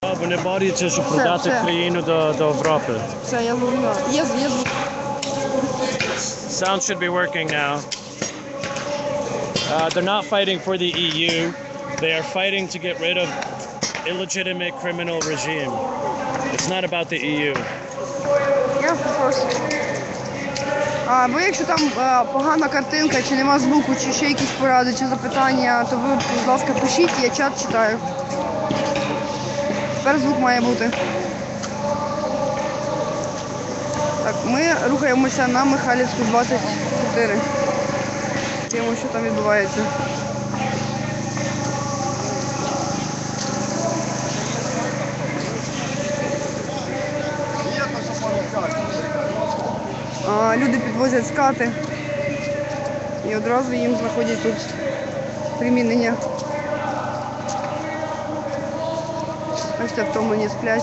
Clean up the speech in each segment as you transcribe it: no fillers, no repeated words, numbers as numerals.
Вони борються, щоб продати країну до Європи. Все, я зрозуміла. Є звук. Sound should be working now. They're not fighting for the EU. They are fighting to get rid of illegitimate criminal regime. It's not about the EU. Yeah, of course. Бо якщо там погана картинка, чи нема звуку, чи ще якісь поради, чи запитання, то ви, будь ласка, пишіть, я чат читаю. Тепер звук має бути. Так, ми рухаємося на Михайлівську 24. Дивимося, що там відбувається. Люди підвозять скати і одразу їм знаходять тут примінення. Бачите, втомлені сплять.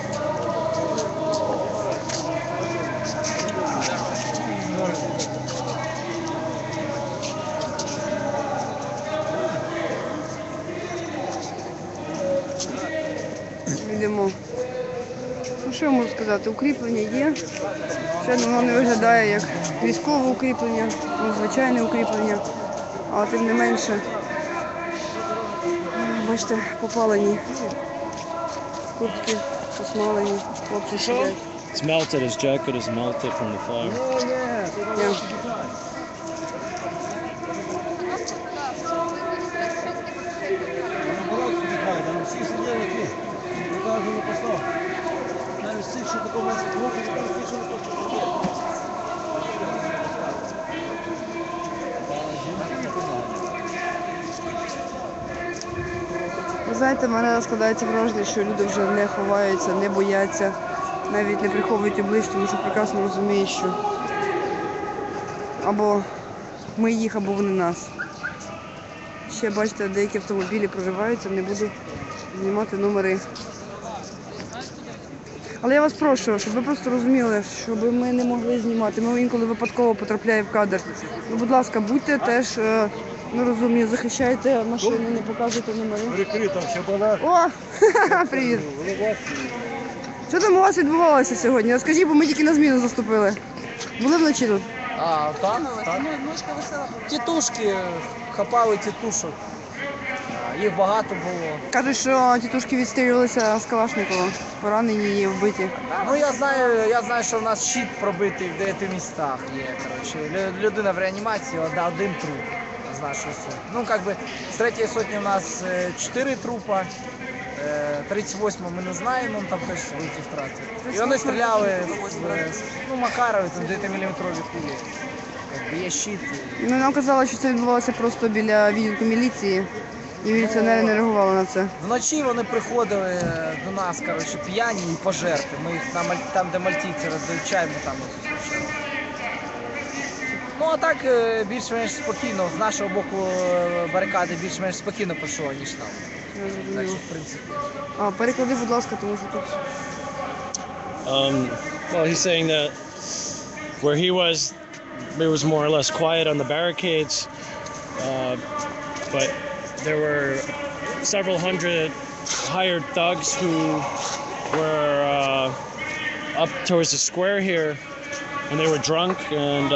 Йдемо. Ну що я можу сказати, укріплення є. Ще воно не виглядає як військове укріплення, звичайне укріплення, але тим не менше, бачите, попалені куртки, посмалені, хлопці сидять. It's melted, his jacket is melted from the fire. Yeah. Ви знаєте, в мене складається враження, що люди вже не ховаються, не бояться, навіть не приховують облич, тому що прекрасно розуміють, що або ми їх, або вони нас. Ще, бачите, деякі автомобілі прориваються, не буду знімати номери. Але я вас прошу, щоб ви просто розуміли, щоб ми не могли знімати. Ми інколи випадково потрапляємо в кадр. Ну, будь ласка, будьте теж розумні, захищайте машини, не показуйте номери. Прикрито, все понад. О, привіт. Що там у вас відбувалося сьогодні? Розкажіть, бо ми тільки на зміну заступили. Були вночі тут? Так. Тітушки, хапали тітушок. Їх багато було. Кажуть, що тітушки відстрілювалися з Калашникова, поранені і вбиті. Ну я знаю, що в нас щит пробитий в деяких містах є. Коротше. Людина в реанімації, один труп з нашої сотні. Ну, якби з 3-ї сотні у нас 4 трупа, 38-му ми не знаємо, там теж великі втрати. І вони стріляли з Макарові, там 9-мм кулі. Є щит. Ну, нам казали, що це відбувалося просто біля відділку міліції. І міліціонери не реагували на це. Вночі вони приходили до нас, коротше, п'яні і пожерти. Ми їх там, де мальтійці роздають чай, ми там їх зустрічали. Ну а так більш-менш спокійно, з нашого боку барикади більш-менш спокійно пройшло, ніж там. Так що, в принципі. Переклади, будь ласка, тому що тут... Well, he's saying that where he was, it was more or less quiet on the barricades, but there were several hundred hired thugs who were up towards the square here, and they were drunk and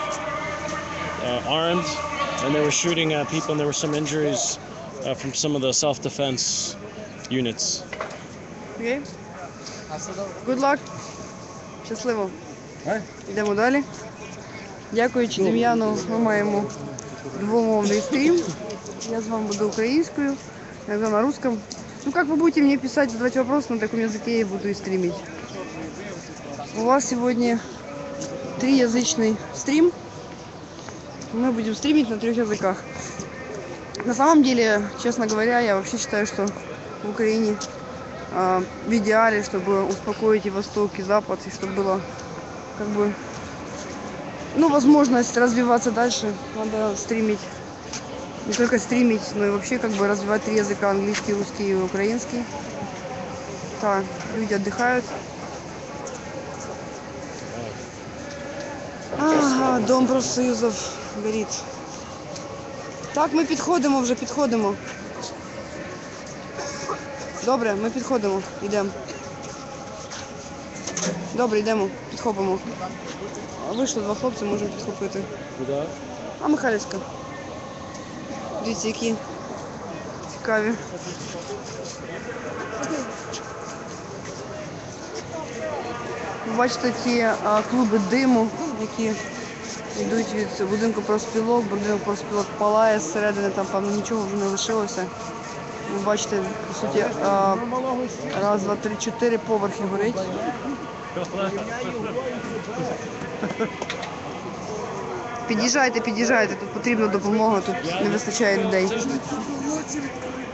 armed, and they were shooting at people, and there were some injuries from some of the self-defense units. Okay. Good luck. Щасливо. Йдемо далі. Дякуючи Дем'яну, ми маємо двомовний стрім. Я с вами буду украинскую, иногда на русском. Ну, как вы будете мне писать, задавать вопросы на таком языке, я буду и стримить. У вас сегодня триязычный стрим. Мы будем стримить на 3 языках. На самом деле, честно говоря, я вообще считаю, что в Украине в идеале, чтобы успокоить и Восток, и Запад, и чтобы было, как бы, ну, возможность развиваться дальше, надо стримить. Не только стримить, но и вообще как бы развивать 3 языка: английский, русский и украинский. Так, люди отдыхают. Ага, дом профсоюзов горить. Так, ми підходимо. Добре, ми підходимо, йдемо. Добре, йдемо, підхопимо. Вийшло 2 хлопці, можемо підхопити. Куди? А Михайлівська. Дивіться, які цікаві. Ви бачите ті клуби диму, які йдуть від будинку профспілок. Будинок профспілок палає зсередини, там, певно, нічого вже не лишилося. Ви бачите, по суті, раз, два, три, 4 поверхи горить. Під'їжджайте, під'їжджайте, тут потрібна допомога, тут не вистачає людей.